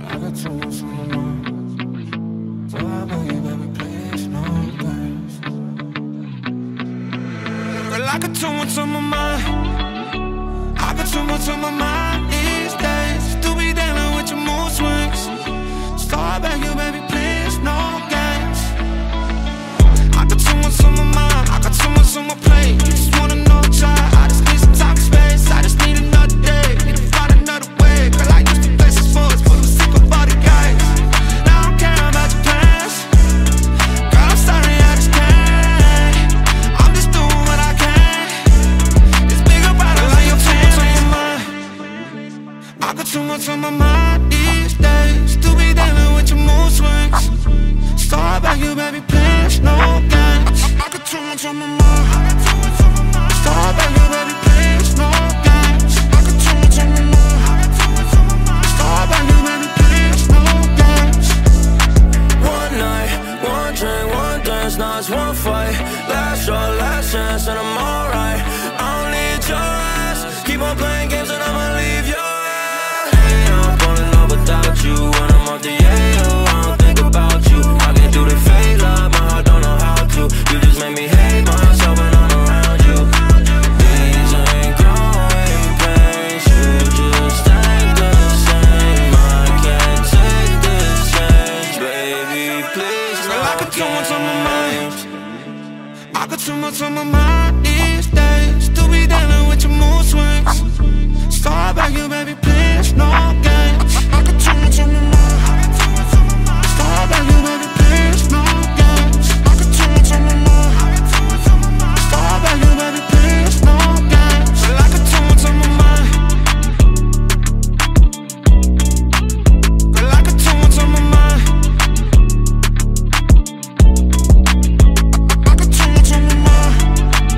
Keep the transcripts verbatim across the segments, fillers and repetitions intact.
I got too much on my mind. So I beg you, baby, please, no games. Girl, I got too much on my mind. I got too much on my mind these days. Still be dealing with your mood swings. So I beg you, baby, please, no games. I got too much on my mind. I got too much on my plate. You just wanna know, child. I just need some time and space. I just need another day. Need to find another way. Girl, I used to play some sports, but I'm sick of all the guys. Now I don't care about your plans. Girl, I'm sorry, I just can't. I'm just doing what I can. It's big about it, like you're too much on my mind. I got too much on my mind these days. Still be dealing with your mood swings. So I beg you, baby, please, no games. I got too much on my mind. So I beg you, baby, please, no games. I got too much on my mind. So I beg you, baby, please, no games. One night, one drink, one dance, now it's one fight. Last shot, last chance, and I'm alright. I don't need your ass. Keep on playing games and I'ma leave your ass. Hey, I'm falling off without you. When I'm off the A O, I don't think about you. I can do the fade love, my heart don't know how to. You just make me hate myself when I'm around you. These ain't growing pains, you just ain't the same. I can't take this change, baby, please. Girl, I got too much on my mind. I got too much on my mind these days. Still be dealing with your mood swings. So I beg you, baby, please, no games. I got too much on my mind. So I beg you, baby, please, no games. I got too much on my mind. So I beg you, baby, please, no games. Girl, I got too much on my mind. Girl, I got too much on my mind. I got too much on my mind.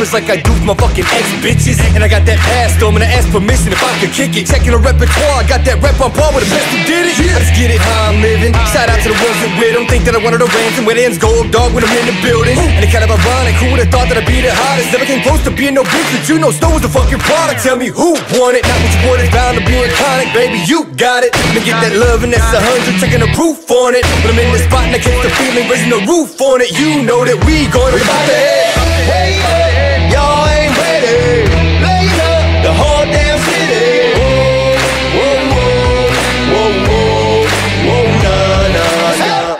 rappers like I do with my fucking ex-bitches. And I got that ass, though I'm gonna ask permission if I could kick it. Checking the repertoire, I got that rep on par with the best who did it. Let's get it how I'm living. Shout out to the ones that with them. Think that I wanted to range and where ends gold dog when I'm in the building. And it kind of ironic, who would've thought that I'd be the hottest? Never came close to being no bitch, but you know Snow was the fucking product. Tell me who won it, not what you want, it's bound to be iconic. Baby, you got it. Let me get that love and that's a hundred, checking the proof on it. When I'm in the spot and I catch the feeling, raising the roof on it. You know that we going about the head. Hey, hey, y'all ain't ready. Laid up the whole damn city. Whoa, whoa, whoa, whoa, whoa, whoa, nah, nah, nah.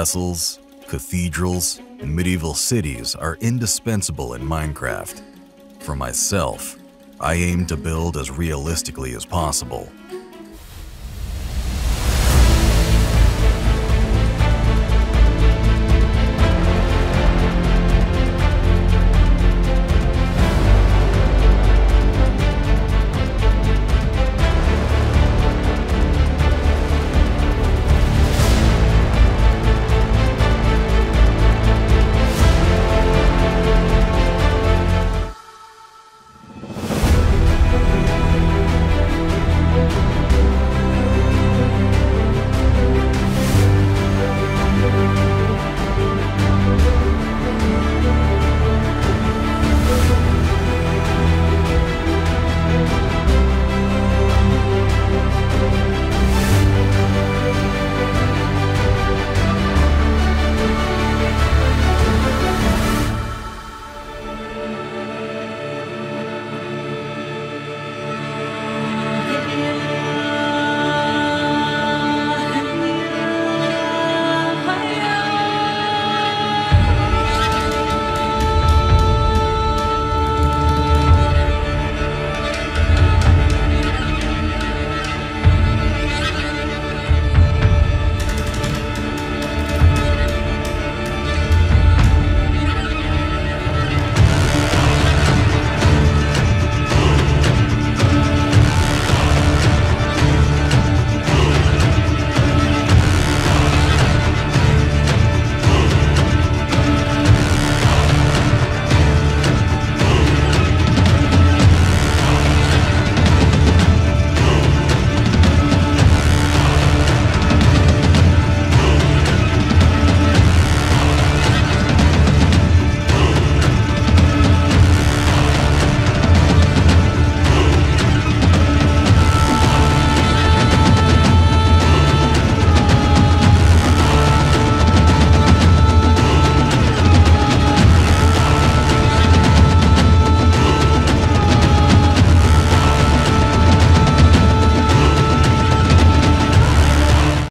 Castles, cathedrals, and medieval cities are indispensable in Minecraft. For myself, I aim to build as realistically as possible,